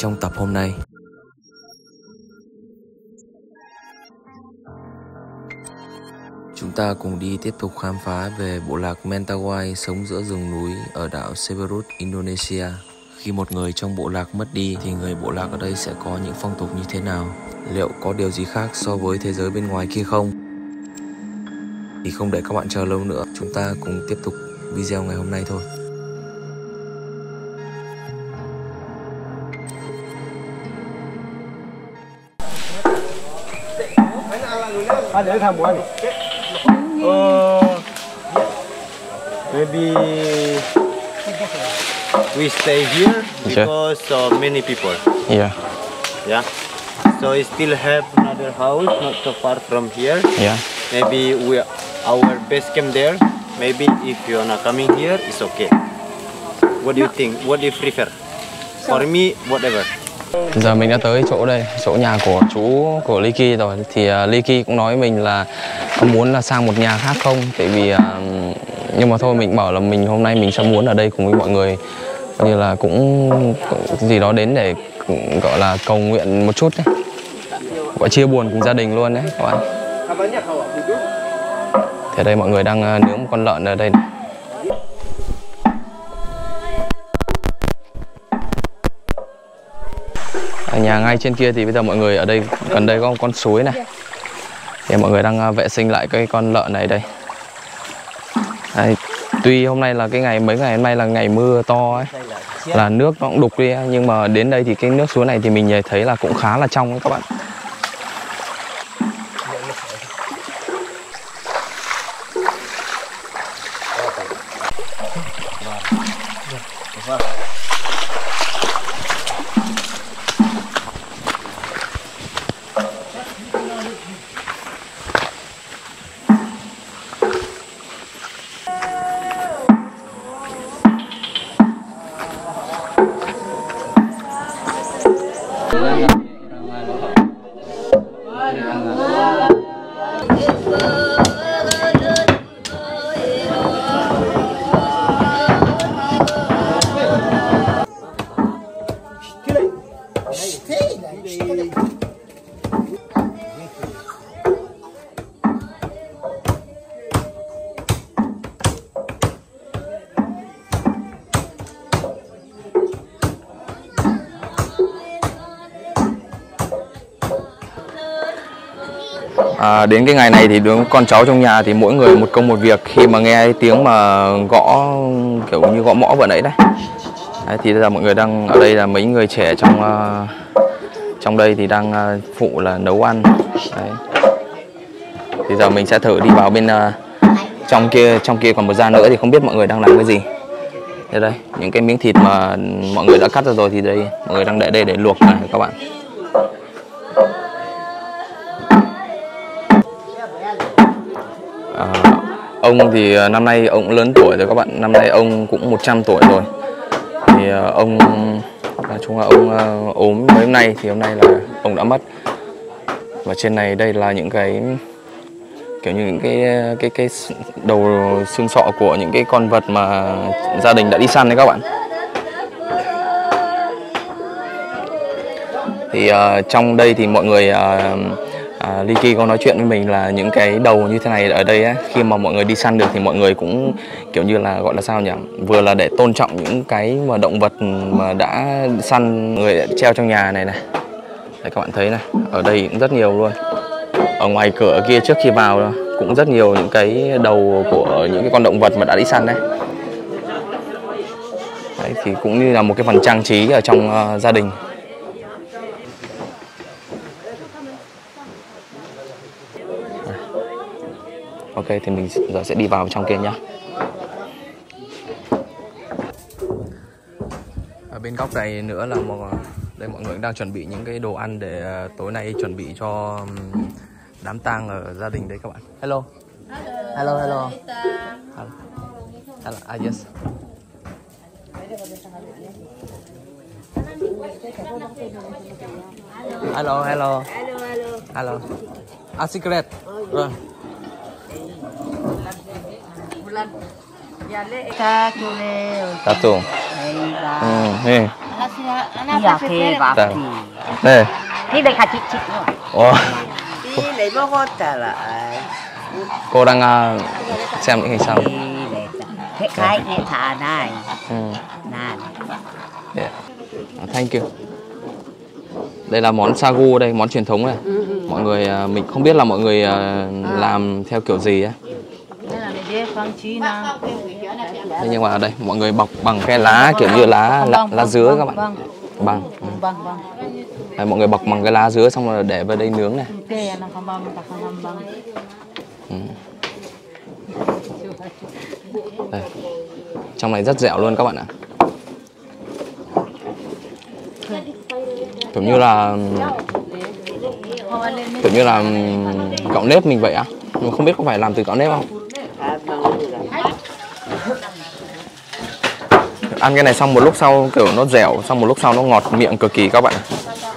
trong tập hôm nay. Chúng ta cùng đi tiếp tục khám phá về bộ lạc Mentawai sống giữa rừng núi ở đảo Seberut, Indonesia. Khi một người trong bộ lạc mất đi thì người bộ lạc ở đây sẽ có những phong tục như thế nào? Liệu có điều gì khác so với thế giới bên ngoài kia không? Thì không để các bạn chờ lâu nữa, chúng ta cùng tiếp tục video ngày hôm nay thôi. Maybe we stay here because so many people. Yeah. Yeah. So we still have another house not so far from here. Yeah. Maybe our base camp there. Maybe if you're not coming here, it's okay. What do you think? What do you prefer? For me, whatever. Giờ mình đã tới chỗ đây, chỗ nhà của chú của Liki rồi. Thì Liki cũng nói mình là có muốn là sang một nhà khác không, tại vì nhưng mà thôi mình bảo là mình hôm nay mình sẽ muốn ở đây cùng với mọi người, coi như là cũng gì đó đến để gọi là cầu nguyện một chút đấy, gọi chia buồn cùng gia đình luôn đấy các bạn. Thì ở đây mọi người đang nướng một con lợn ở đây này. Ở nhà ngay trên kia thì bây giờ mọi người ở đây gần đây có một con suối này, thì mọi người đang vệ sinh lại cái con lợn này đây. Đấy, tuy hôm nay là cái ngày mấy ngày hôm nay là ngày mưa to ấy, là nước nó cũng đục đi, nhưng mà đến đây thì cái nước suối này thì mình thấy là cũng khá là trong ấy các bạn. Đến cái ngày này thì đứa con cháu trong nhà thì mỗi người một công một việc. Khi mà nghe tiếng mà gõ kiểu như gõ mõ vừa nãy đấy, thì bây giờ mọi người đang ở đây là mấy người trẻ trong đây thì đang phụ là nấu ăn đấy. Thì giờ mình sẽ thử đi vào bên trong kia còn một gian nữa thì không biết mọi người đang làm cái gì. Đây đây, những cái miếng thịt mà mọi người đã cắt ra rồi thì đây mọi người đang để đây để luộc này các bạn. Ông thì năm nay ông cũng lớn tuổi rồi các bạn, năm nay ông cũng 100 tuổi rồi. Thì ông nói chung là ông ốm mấy hôm nay, thì hôm nay là ông đã mất. Và trên này đây là những cái kiểu như những cái đầu xương sọ của những cái con vật mà gia đình đã đi săn đấy các bạn. Thì trong đây thì mọi người Liki có nói chuyện với mình là những cái đầu như thế này ở đây á, khi mà mọi người đi săn được thì mọi người cũng kiểu như là gọi là sao nhỉ, vừa là để tôn trọng những cái mà động vật mà đã săn, người đã treo trong nhà này này. Đây các bạn thấy này, ở đây cũng rất nhiều luôn. Ở ngoài cửa kia trước khi vào cũng rất nhiều những cái đầu của những cái con động vật mà đã đi săn đấy. Đấy thì cũng như là một cái phần trang trí ở trong gia đình. Ok, thì mình giờ sẽ đi vào trong kia nhá. Ở bên góc này nữa là đây mọi người đang chuẩn bị những cái đồ ăn để tối nay chuẩn bị cho đám tang ở gia đình đấy các bạn. Hello. Hello, hello. Hello. Yes. Hello, hello. Hello. Secret. Vâng. Satu. Nih. Iya ke bakti. Đây. Ini đây kacik cik. Ồ, Ini đây bao hotel lại. cô đang xem những hình sau. Thế khai này thả này. Này. Yeah. Thank you. Đây là món sagu đây, món truyền thống này. Mọi người mình không biết là mọi người làm theo kiểu gì ấy. Thế nhưng mà ở đây mọi người bọc bằng cái lá kiểu như lá dứa các bạn. Bằng. Đây, mọi người bọc bằng cái lá dứa xong rồi để vào đây nướng này. Đây. Trong này rất dẻo luôn các bạn ạ. Kiểu như là gạo nếp mình vậy á. Nhưng mà không biết có phải làm từ gạo nếp không. Ăn cái này xong một lúc sau kiểu nó dẻo, xong một lúc sau nó ngọt miệng cực kỳ các bạn ạ.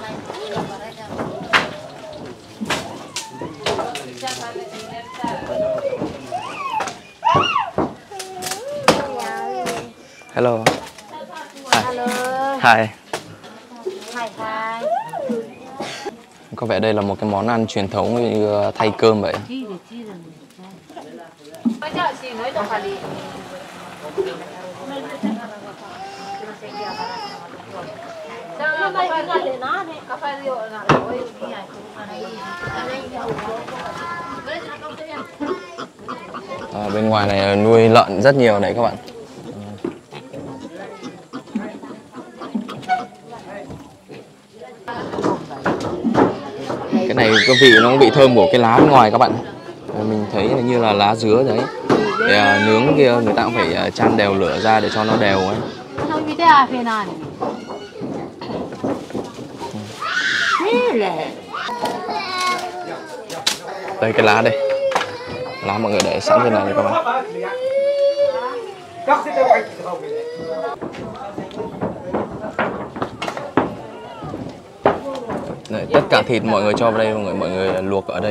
Hello. Hi. Có vẻ đây là một cái món ăn truyền thống như thay cơm vậy. Bên ngoài này nuôi lợn rất nhiều đấy các bạn. Cái này cái vị nó bị thơm của cái lá bên ngoài các bạn. Mình thấy như là lá dứa đấy. Để nướng kia người ta cũng phải chan đều lửa ra để cho nó đều ấy. Đây cái lá đây. Lá mọi người để sẵn trên này các bạn. Đấy, tất cả thịt mọi người cho vào đây, mọi người luộc ở đây.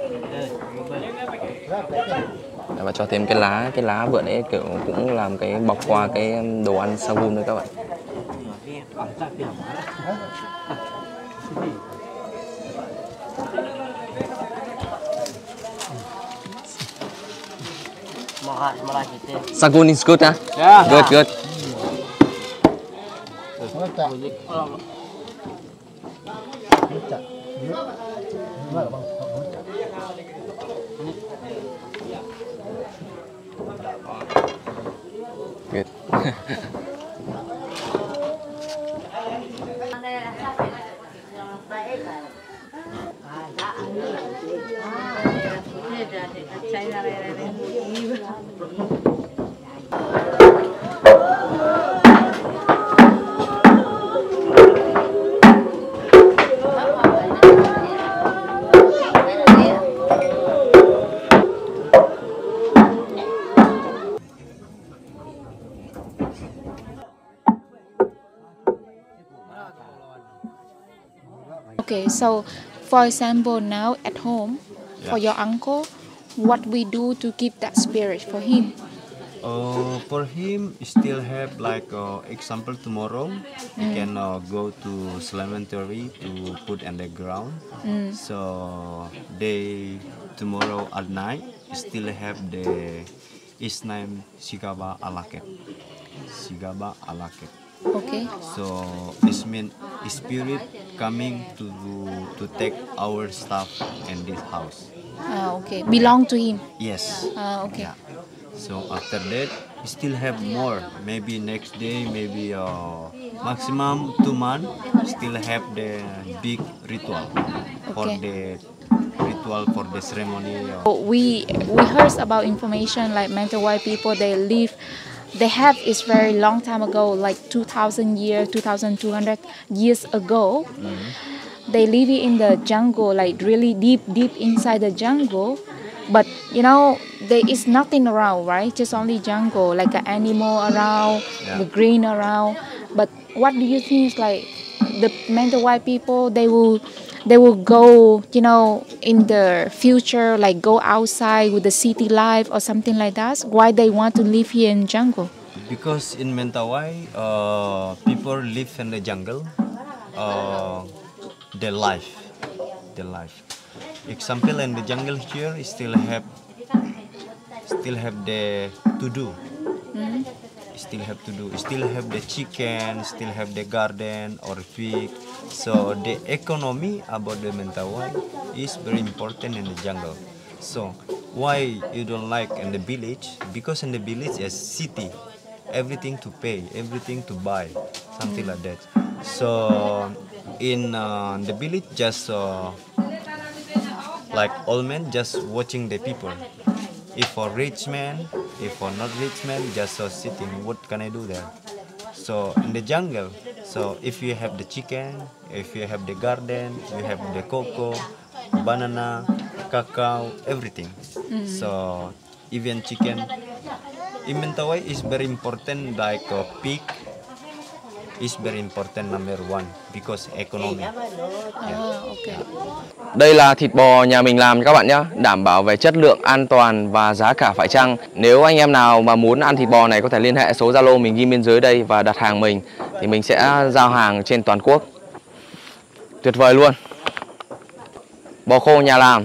Đấy, và cho thêm cái lá vừa nãy kiểu cũng làm cái bọc qua cái đồ ăn sagun đấy các bạn. Sagun is good, huh? Yeah. Good, good. Good. Okay, so for example, now at home, for your uncle, what we do to keep that spirit for him? For him, still have like example tomorrow, he can go to cemetery to put in the ground. So they tomorrow at night still have the his name Sigaba Alaket. Sigaba Alaket. Okay. So this means spirit coming to take our stuff in this house. Okay. Belong to him. Yes. Okay. Yeah. So after that, we still have more. Maybe next day, maybe maximum 2 months, still have the big ritual for the ritual for the ceremony. We heard about information like Mentawai people, they have is very long time ago, like 2,000 years, 2,200 years ago. They live in the jungle, like really deep inside the jungle. But you know, there is nothing around, right? Just only jungle, like an animal around, the green around. But what do you think is like the Mentawai people, they will go, you know, in the future, like go outside with the city life or something like that? Why they want to live here in jungle? Because in Mentawai, people live in the jungle. Their life. Example in the jungle here, still have the to do. Still have the chicken, still have the garden or pig. So the economy about the Mentawai is very important in the jungle. So why you don't like in the village? Because in the village is city, everything to pay, everything to buy, something like that. So in the village, just like old men just watching the people. If for rich man, if for not rich man, just sitting. What can I do there? So in the jungle, so if you have the chicken, if you have the garden, you have the cocoa, banana, cacao, everything. So even chicken. In Mentawai is very important, like a pig is very important number one because economy. Okay. Đây là thịt bò nhà mình làm các bạn nhé, đảm bảo về chất lượng, an toàn và giá cả phải chăng. Nếu anh em nào mà muốn ăn thịt bò này có thể liên hệ số Zalo mình ghi bên dưới đây và đặt hàng mình, thì mình sẽ giao hàng trên toàn quốc. Tuyệt vời luôn. Bò khô nhà làm.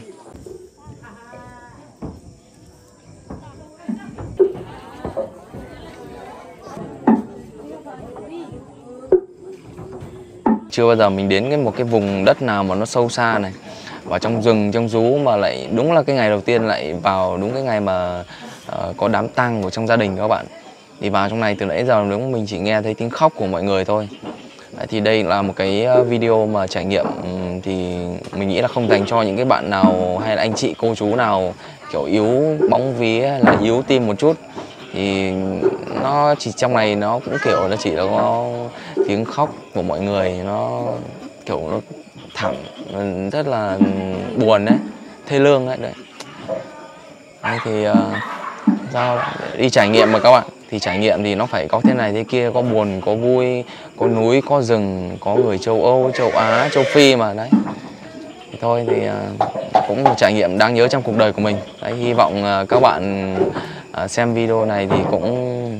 Chưa bao giờ mình đến một cái vùng đất nào mà nó sâu xa này, và trong rừng trong rú, mà lại đúng là cái ngày đầu tiên lại vào đúng cái ngày mà có đám tang của trong gia đình các bạn. Thì vào trong này từ nãy giờ đúng mình chỉ nghe thấy tiếng khóc của mọi người thôi. Đấy, thì đây là một cái video mà trải nghiệm, thì mình nghĩ là không dành cho những cái bạn nào hay là anh chị cô chú nào kiểu yếu bóng vía hay là yếu tim một chút. Thì nó chỉ trong này nó cũng kiểu nó chỉ là có tiếng khóc của mọi người, nó kiểu nó thảm, rất là buồn đấy, thê lương đấy. Đấy thì sao đi trải nghiệm mà các bạn, thì trải nghiệm thì nó phải có thế này thế kia, có buồn có vui, có núi có rừng, có người châu Âu, châu Á, châu Phi mà đấy. Thì thôi thì cũng một trải nghiệm đáng nhớ trong cuộc đời của mình. Đấy, hy vọng các bạn xem video này thì cũng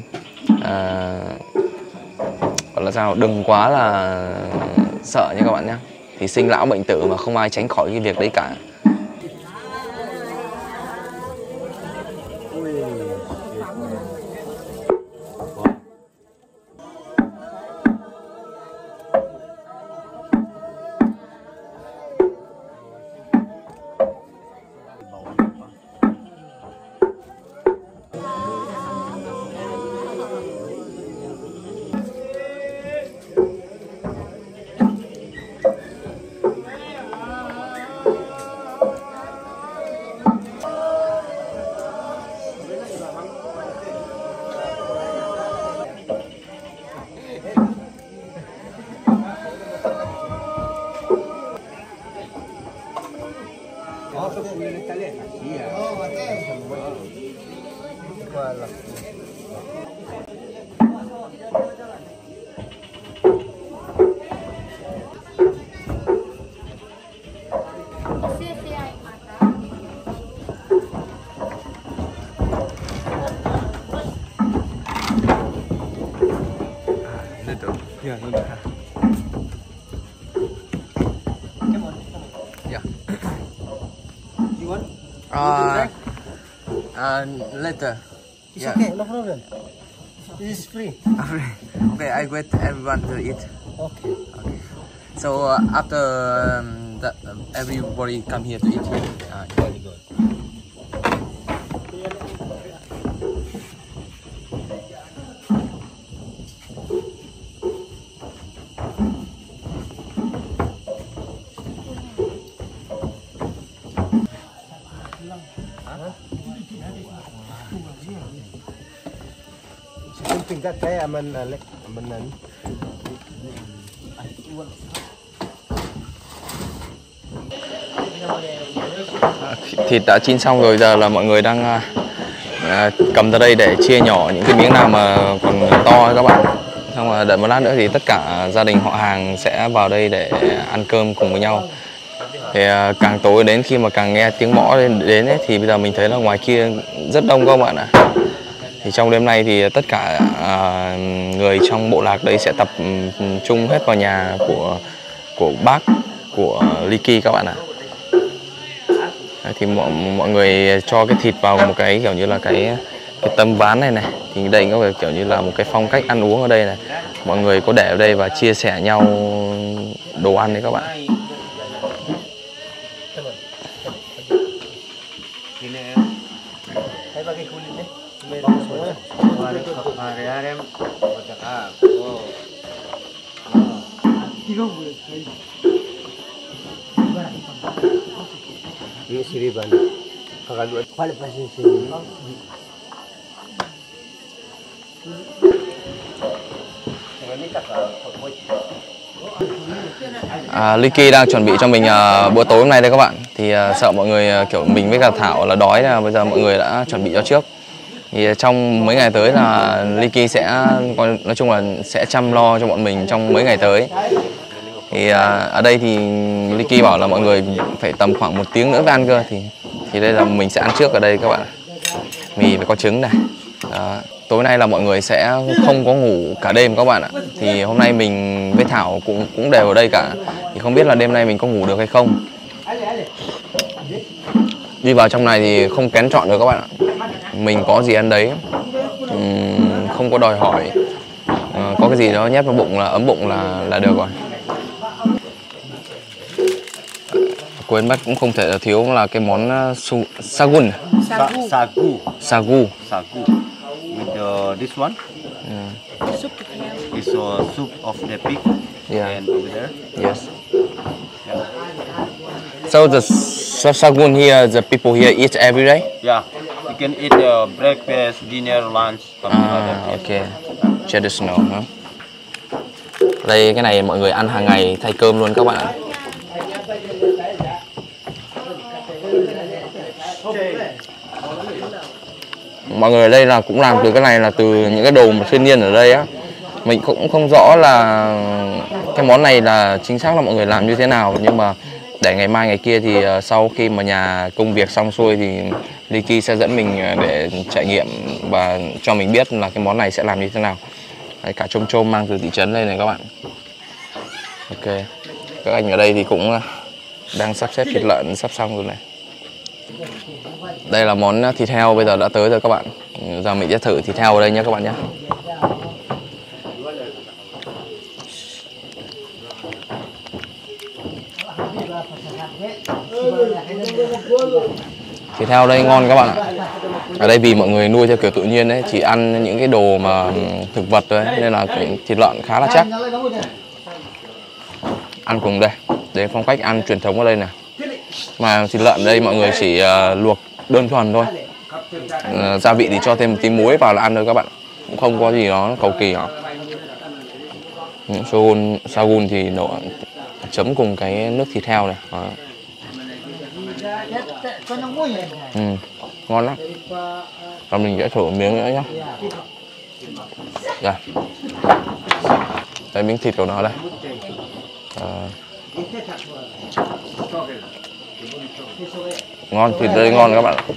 gọi là sao, đừng quá là sợ nha các bạn nhé. Thì sinh lão bệnh tử mà không ai tránh khỏi cái việc đấy cả. Yeah. You want? Later. It's Yeah. okay, no problem. This is free. Okay, I wait everyone to eat. Okay. So after everybody come here to eat here. Very good. Tingkat saya aman lek amanan. Thịt đã chín xong rồi, giờ là mọi người đang cầm ra đây để chia nhỏ những cái miếng nào mà còn to các bạn. Xong rồi đợi một lát nữa thì tất cả gia đình họ hàng sẽ vào đây để ăn cơm cùng với nhau. Thì càng tối đến, khi mà càng nghe tiếng mõ đến ấy, thì bây giờ mình thấy là ngoài kia rất đông các bạn ạ. Thì trong đêm nay thì tất cả người trong bộ lạc đấy sẽ tập trung hết vào nhà của bác của Liki các bạn ạ. Thì mọi người cho cái thịt vào một cái kiểu như là cái tấm ván này này. Thì đây có kiểu như là một cái phong cách ăn uống ở đây này. Mọi người có để ở đây và chia sẻ nhau đồ ăn đấy các bạn. Liki đang chuẩn bị cho mình bữa tối hôm nay đây các bạn. Thì sợ mọi người kiểu mình với cả Thảo là đói, là bây giờ mọi người đã chuẩn bị cho trước. Thì trong mấy ngày tới là Liki sẽ nói chung là sẽ chăm lo cho bọn mình trong mấy ngày tới. Thì ở đây thì Liki bảo là mọi người phải tầm khoảng 1 tiếng nữa mới ăn cơ. Thì đây là mình sẽ ăn trước ở đây các bạn. Mì với có trứng này. Đó. Tối nay là mọi người sẽ không có ngủ cả đêm các bạn ạ. Thì hôm nay mình với Thảo cũng đều ở đây cả. Thì không biết là đêm nay mình có ngủ được hay không. Đi vào trong này thì không kén chọn được các bạn ạ. Mình có gì ăn đấy, không có đòi hỏi. Có cái gì đó nhét vào bụng là ấm bụng là được rồi. Quên mất cũng không thể là thiếu là cái món sagun. Sagu. With this one, it's a soup of the pig. Yeah. And over there. Yes. So the sagun here, the people here eat every day? Yeah, you can eat breakfast, dinner, lunch, something like that. Okay. Traditional, huh? Đây cái này mọi người ăn hàng ngày thay cơm luôn các bạn ạ. Mọi người ở đây là cũng làm từ cái này là từ những cái đồ mà thiên nhiên ở đây á. Mình cũng không rõ là cái món này là chính xác là mọi người làm như thế nào, nhưng mà để ngày mai ngày kia thì sau khi mà nhà công việc xong xuôi thì Liki sẽ dẫn mình để trải nghiệm và cho mình biết là cái món này sẽ làm như thế nào. Đấy, cả chôm mang từ thị trấn đây này các bạn. Ok, các anh ở đây thì cũng đang sắp xếp thịt lợn sắp xong rồi này. Đây là món thịt heo bây giờ đã tới rồi các bạn. Giờ mình sẽ thử thịt heo ở đây nhé các bạn nhé. Thịt heo đây ngon các bạn ạ. Ở đây vì mọi người nuôi theo kiểu tự nhiên đấy, chỉ ăn những cái đồ mà thực vật thôi ấy, nên là thịt lợn khá là chắc. Ăn cùng đây, đây phong cách ăn truyền thống ở đây này. Mà thịt lợn đây mọi người chỉ luộc đơn thuần thôi. Gia vị thì cho thêm một tí muối vào là ăn thôi các bạn. Cũng không có gì đó cầu kỳ hả. Sagun thì nấu chấm cùng cái nước thịt heo này. Đó. Ngon lắm. Và mình sẽ thử một miếng nữa nhé. Đây. Đây miếng thịt của nó đây. Ngon, thịt đây ngon các bạn.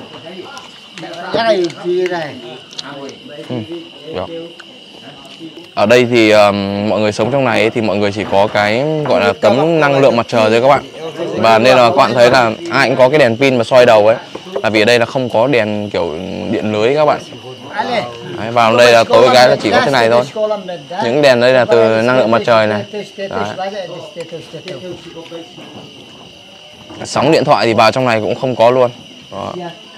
Ở đây thì mọi người sống trong này thì mọi người chỉ có cái gọi là tấm năng lượng mặt trời thôi các bạn. Và nên là các bạn thấy là ai cũng có cái đèn pin mà soi đầu ấy. Là vì ở đây là không có đèn kiểu điện lưới các bạn. Đấy, vào đây là tối cái là chỉ có thế này thôi. Những đèn đây là từ năng lượng mặt trời này. Đấy. Sóng điện thoại thì vào trong này cũng không có luôn. Đó.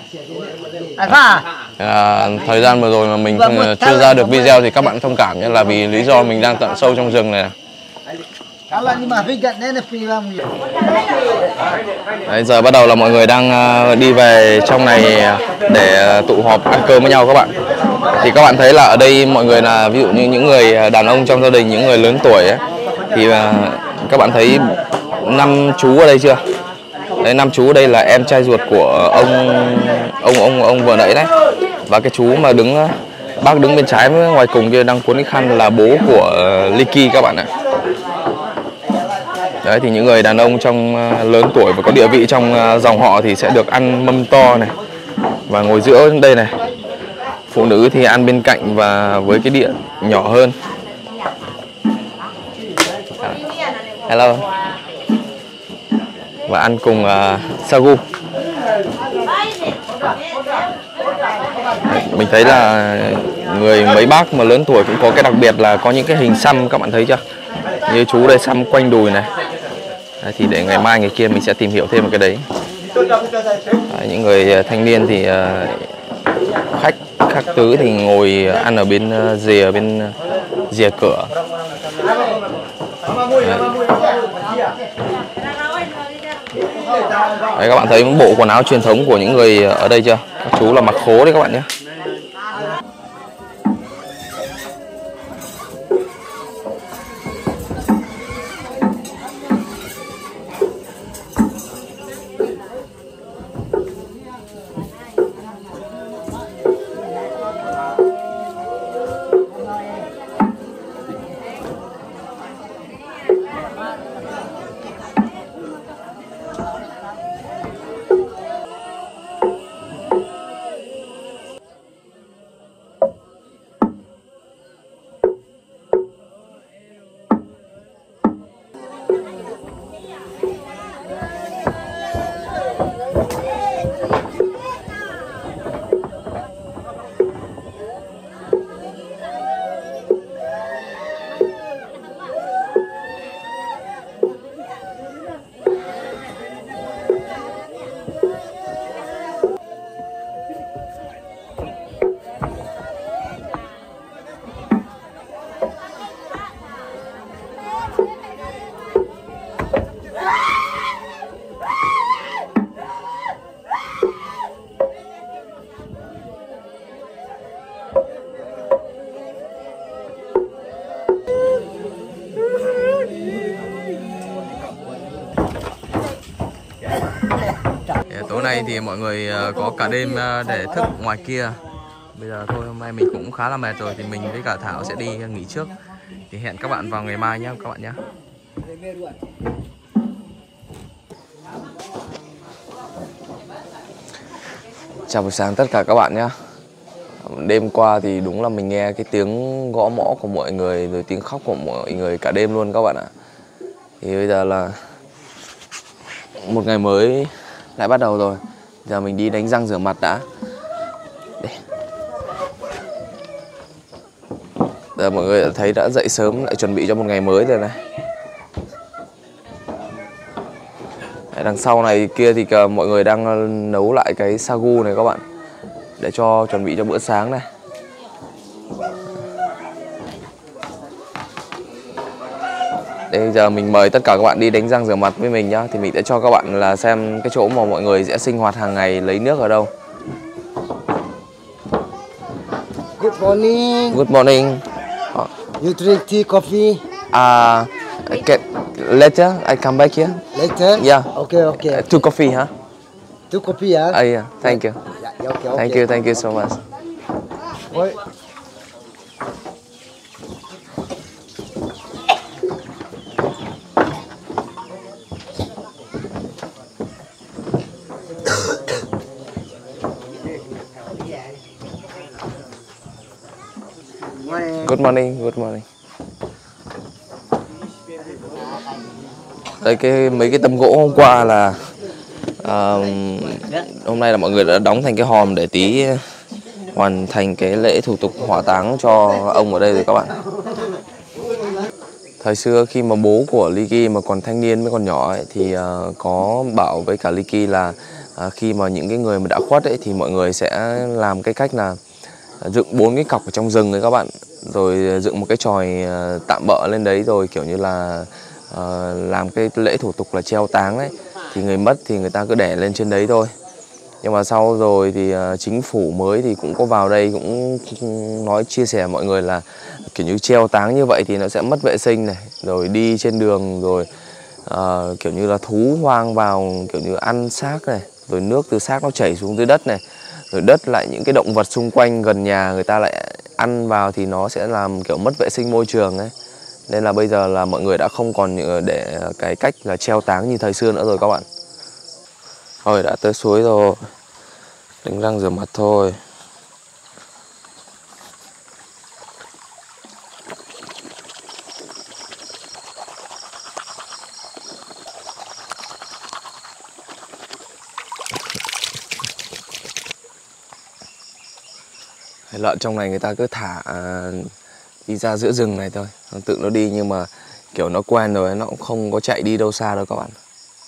Thời gian vừa rồi mà mình chưa ra được video thì các bạn thông cảm nhé, là vì lý do mình đang tận sâu trong rừng này. Đấy, giờ bắt đầu là mọi người đang đi về trong này để tụ họp ăn cơm với nhau các bạn. Thì các bạn thấy là ở đây mọi người là ví dụ như những người đàn ông trong gia đình, những người lớn tuổi ấy, thì các bạn thấy 5 chú ở đây chưa? Đấy, 5 chú ở đây là em trai ruột của ông vừa nãy đấy. Và cái chú mà bác đứng bên trái ngoài cùng kia đang cuốn cái khăn là bố của Liki các bạn ạ. Đấy, thì những người đàn ông trong lớn tuổi và có địa vị trong dòng họ thì sẽ được ăn mâm to này và ngồi giữa đây này. Phụ nữ thì ăn bên cạnh và với cái đĩa nhỏ hơn. Hello. Và ăn cùng sagu. Mình thấy là người mấy bác mà lớn tuổi cũng có cái đặc biệt là có những cái hình xăm, các bạn thấy chưa? Như chú đây xăm quanh đùi này. Đấy, thì để ngày mai ngày kia mình sẽ tìm hiểu thêm một cái đấy. Đấy, những người thanh niên thì khách các thứ thì ngồi ăn ở bên rìa cửa. Đấy, các bạn thấy bộ quần áo truyền thống của những người ở đây chưa? Các chú là mặc khố đấy các bạn nhé. Tối nay thì mọi người có cả đêm để thức ngoài kia. Bây giờ thôi, hôm nay mình cũng khá là mệt rồi thì mình với cả Thảo sẽ đi nghỉ trước. Thì hẹn các bạn vào ngày mai nhé các bạn nhé. Chào buổi sáng tất cả các bạn nhé. Đêm qua thì đúng là mình nghe cái tiếng gõ mõ của mọi người, rồi tiếng khóc của mọi người cả đêm luôn các bạn ạ. Thì bây giờ là một ngày mới lại bắt đầu rồi. Giờ mình đi đánh răng rửa mặt đã. Đây. Giờ mọi người đã thấy đã dậy sớm, lại chuẩn bị cho một ngày mới rồi này. Đằng sau này kia thì mọi người đang nấu lại cái sagu này các bạn, để cho chuẩn bị cho bữa sáng này. Đây, giờ mình mời tất cả các bạn đi đánh răng rửa mặt với mình nhá. Thì mình sẽ cho các bạn là xem cái chỗ mà mọi người sẽ sinh hoạt hàng ngày, lấy nước ở đâu. Good morning. Good morning. You drink tea, coffee? Later I come back here. Later? Yeah. Okay, okay. Two coffee, huh? Two coffee, huh? Yeah. Thank you. Yeah, okay. Thank you so much. Wait. Good morning, good morning. Đây mấy cái tấm gỗ hôm qua là hôm nay là mọi người đã đóng thành cái hòm để tí hoàn thành cái lễ thủ tục hỏa táng cho ông ở đây rồi các bạn. Thời xưa khi mà bố của Liki mà còn thanh niên mới còn nhỏ ấy, thì có bảo với cả Liki là khi mà những cái người mà đã khuất ấy thì mọi người sẽ làm cái cách là dựng 4 cái cọc ở trong rừng ấy các bạn, rồi dựng một cái chòi tạm bợ lên đấy, rồi kiểu như là làm cái lễ thủ tục là treo táng đấy. Thì người mất thì người ta cứ để lên trên đấy thôi. Nhưng mà sau rồi thì chính phủ mới thì cũng có vào đây cũng nói chia sẻ mọi người là kiểu như treo táng như vậy thì nó sẽ mất vệ sinh này, rồi đi trên đường rồi kiểu như là thú hoang vào kiểu như ăn xác này, rồi nước từ xác nó chảy xuống dưới đất này, rồi đất lại những cái động vật xung quanh gần nhà người ta lại ăn vào thì nó sẽ làm kiểu mất vệ sinh môi trường ấy. Nên là bây giờ là mọi người đã không còn để cái cách là treo táng như thời xưa nữa rồi các bạn. Rồi đã tới suối rồi, đánh răng rửa mặt thôi. Lợn trong này người ta cứ thả đi ra giữa rừng này thôi, nó tự nó đi, nhưng mà kiểu nó quen rồi nó cũng không có chạy đi đâu xa đâu các bạn.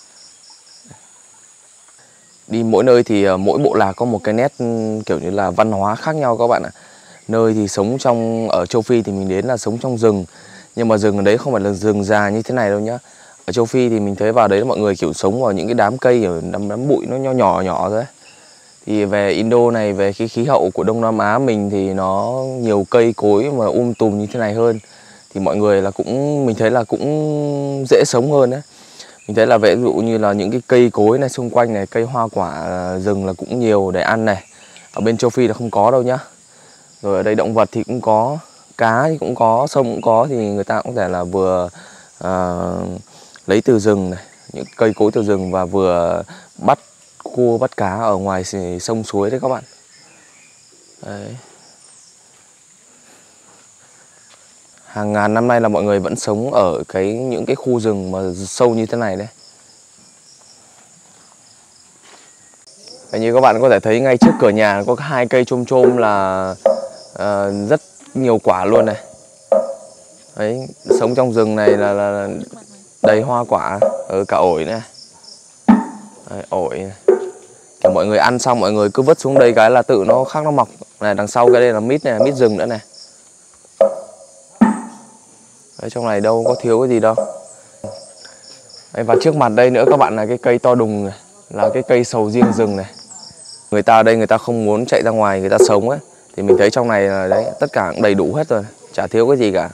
Đi mỗi nơi thì mỗi bộ lạc có một cái nét kiểu như là văn hóa khác nhau các bạn ạ. Nơi thì sống ở châu Phi thì mình đến là sống trong rừng, nhưng mà rừng ở đấy không phải là rừng già như thế này đâu nhá. Ở châu Phi thì mình thấy vào đấy mọi người kiểu sống vào những cái đám cây, ở đám bụi nó nhỏ nhỏ thôi. Thì về Indo này, về cái khí hậu của Đông Nam Á mình thì nó nhiều cây cối mà tùm như thế này hơn, thì mọi người là mình thấy là cũng dễ sống hơn đấy. Mình thấy là ví dụ như là những cái cây cối này xung quanh này, cây hoa quả rừng là cũng nhiều để ăn này. Ở bên châu Phi là không có đâu nhá. Rồi ở đây động vật thì cũng có, cá thì cũng có, sông cũng có, thì người ta cũng có thể là vừa lấy từ rừng này, những cây cối từ rừng, và vừa bắt cua bắt cá ở ngoài sông suối đấy các bạn. Đấy. Hàng ngàn năm nay là mọi người vẫn sống ở những cái khu rừng mà sâu như thế này đấy. Như các bạn có thể thấy ngay trước cửa nhà có 2 cây chôm chôm là rất nhiều quả luôn này. Đấy, sống trong rừng này là đầy hoa quả, ở cả ổi này. Đấy, ổi này. Kiểu mọi người ăn xong mọi người cứ vứt xuống đây cái là tự nó khác nó mọc. Này, đằng sau cái đây là mít này, mít rừng nữa này. Đấy, trong này đâu có thiếu cái gì đâu. Đấy, và trước mặt đây nữa các bạn là cái cây to đùng này, là cái cây sầu riêng rừng này. Người ta ở đây người ta không muốn chạy ra ngoài người ta sống ấy, thì mình thấy trong này là đấy, tất cả cũng đầy đủ hết rồi, chả thiếu cái gì cả.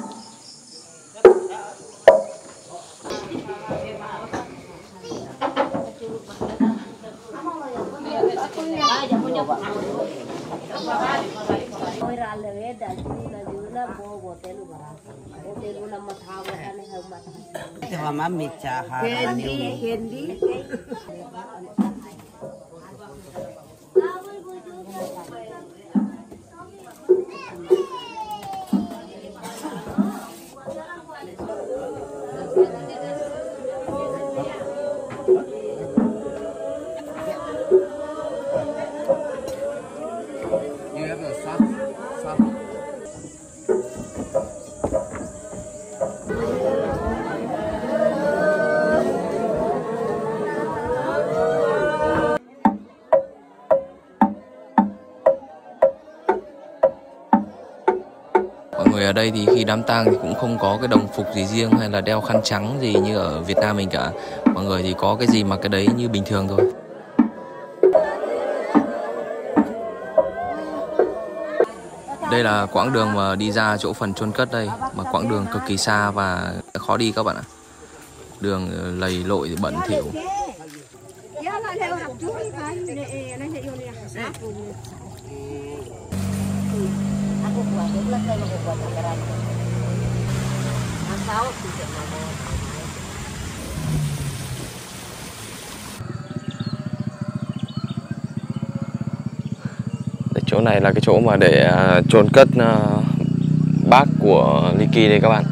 Mọi người ở đây thì khi đám tang thì cũng không có cái đồng phục gì riêng hay là đeo khăn trắng gì như ở Việt Nam mình cả. Mọi người thì có cái gì mặc cái đấy như bình thường thôi. Đây là quãng đường mà đi ra chỗ phần chôn cất đây, mà quãng đường cực kỳ xa và khó đi các bạn ạ. Đường lầy lội bẩn thỉu. Chỗ này là cái chỗ mà để chôn cất bác của Liki đây các bạn.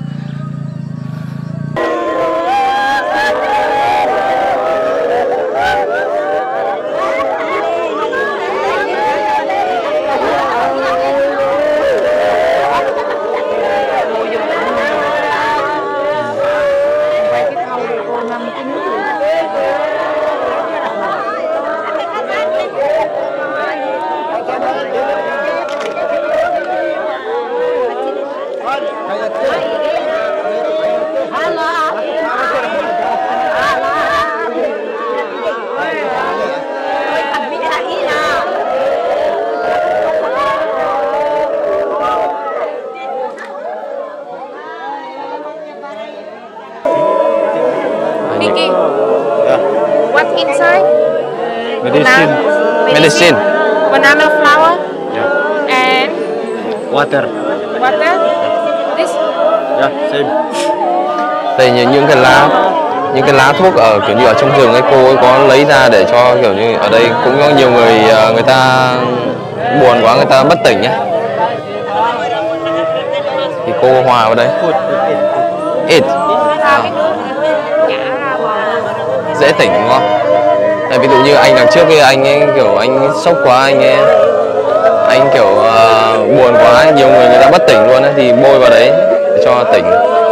Liki, what inside? Medicine. Banana flower. And Water. water. This. Yeah, same. Đây những cái lá thuốc ở kiểu như ở trong rừng ấy, cô ấy có lấy ra để cho kiểu như ở đây cũng có nhiều người người ta buồn quá, người ta bất tỉnh nhé, thì cô hòa vào đây. Ít. Dễ tỉnh đúng không? Ví dụ như anh đằng trước kia anh ấy kiểu anh sốc quá, anh kiểu buồn quá, nhiều người ta bất tỉnh luôn ấy, thì bôi vào đấy để cho tỉnh.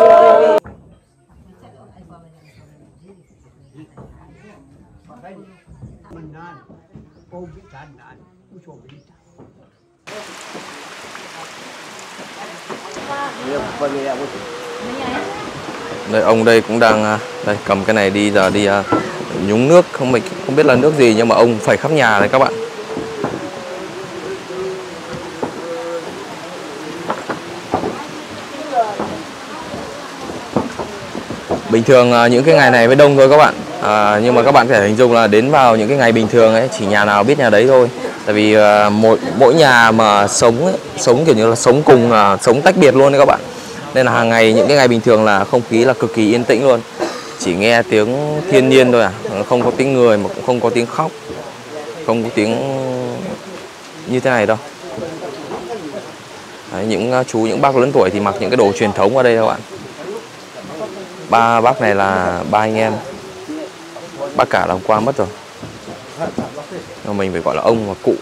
Đây ông đây cũng đang đây cầm cái này đi giờ đi nhúng nước, không biết là nước gì nhưng mà ông phải khắp nhà đấy các bạn. Bình thường những cái ngày này mới đông thôi các bạn, nhưng mà các bạn có thể hình dung là đến vào những cái ngày bình thường ấy chỉ nhà nào biết nhà đấy thôi. Tại vì mỗi nhà mà sống kiểu như là sống cùng, sống tách biệt luôn đấy các bạn. Nên là hàng ngày những cái ngày bình thường là không khí là cực kỳ yên tĩnh luôn, chỉ nghe tiếng thiên nhiên thôi không có tiếng người mà cũng không có tiếng khóc, không có tiếng như thế này đâu. Đấy, những bác lớn tuổi thì mặc những cái đồ truyền thống ở đây các bạn. Ba bác này là ba anh em, bác cả là hôm qua mất rồi, nhưng mình phải gọi là ông và cụ.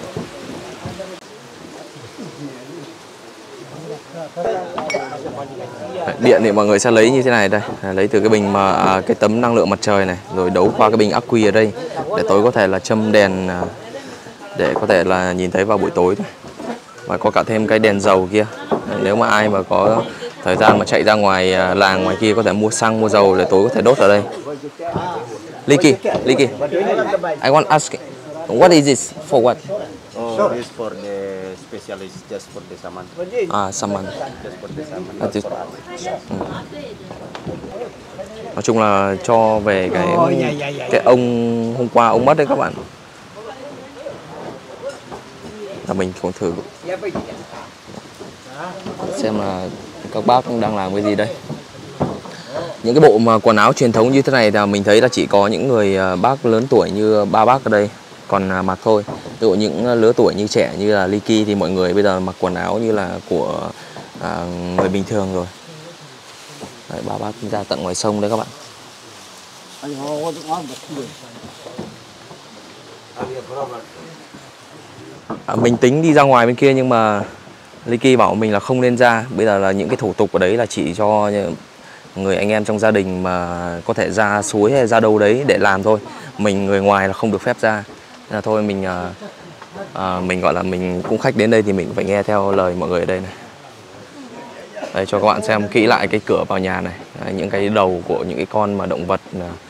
Điện thì mọi người sẽ lấy như thế này đây, lấy từ cái bình mà cái tấm năng lượng mặt trời này, rồi đấu qua cái bình ắc quy ở đây để tối có thể là châm đèn để có thể là nhìn thấy vào buổi tối thôi. Và có cả thêm cái đèn dầu kia, nếu mà ai mà có thời gian mà chạy ra ngoài làng ngoài kia có thể mua xăng mua dầu để tối có thể đốt ở đây. Liki, I want to ask, what is this for what? Oh, this for the specialist, just for the saman. Saman. Just for the saman. Nói chung là cho về cái ông hôm qua ông mất đấy các bạn. Là mình cũng thử xem là các bác đang làm cái gì đây. Những cái bộ mà quần áo truyền thống như thế này là mình thấy là chỉ có những người bác lớn tuổi như ba bác ở đây còn mặc thôi. Ví dụ những lứa tuổi như trẻ như là Liki thì mọi người bây giờ mặc quần áo như là của người bình thường rồi. Đấy, ba bác ra tận ngoài sông đấy các bạn. Mình tính đi ra ngoài bên kia nhưng mà Liki bảo mình là không nên ra. Bây giờ là những cái thủ tục ở đấy là chỉ cho người anh em trong gia đình mà có thể ra suối hay ra đâu đấy để làm thôi. Mình người ngoài là không được phép ra. Nên là thôi mình gọi là mình cũng khách đến đây thì mình cũng phải nghe theo lời mọi người ở đây này. Đây cho các bạn xem kỹ lại cái cửa vào nhà này. Đấy, những cái đầu của những cái con mà động vật